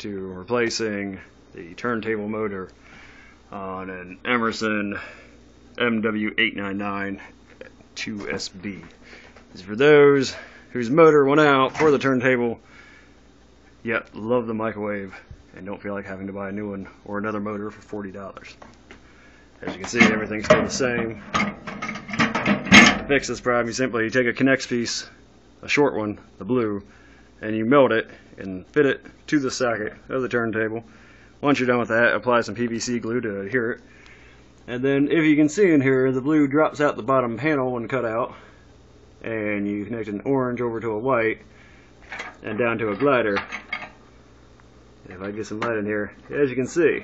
to replacing the turntable motor on an Emerson MW899 2SB. This is for those whose motor went out for the turntable, yet love the microwave and don't feel like having to buy a new one or another motor for $40. As you can see, everything's still the same. To fix this problem, you simply take a K'NEX piece, a short one, the blue, and you melt it and fit it to the socket of the turntable. Once you're done with that, apply some PVC glue to adhere it. And then, if you can see in here, the blue drops out the bottom panel when cut out, and you connect an orange over to a white and down to a glider. If I get some light in here, as you can see,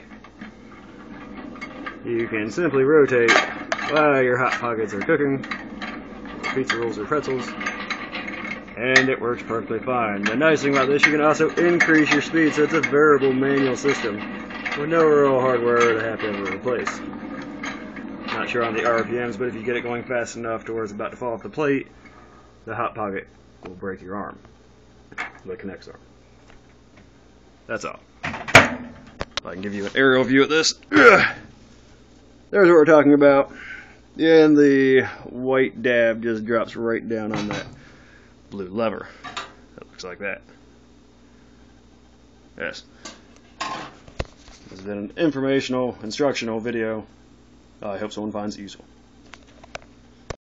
you can simply rotate while your hot pockets are cooking, pizza rolls or pretzels, and it works perfectly fine. The nice thing about this, you can also increase your speed, so it's a variable manual system with no real hardware to have to ever replace. Not sure on the RPMs, but if you get it going fast enough to where it's about to fall off the plate, the hot pocket will break your arm, the K'NEX arm. That's all. If I can give you an aerial view of this. There's what we're talking about. And the white dab just drops right down on that blue lever. It looks like that. Yes. This has been an informational, instructional video. I hope someone finds it useful.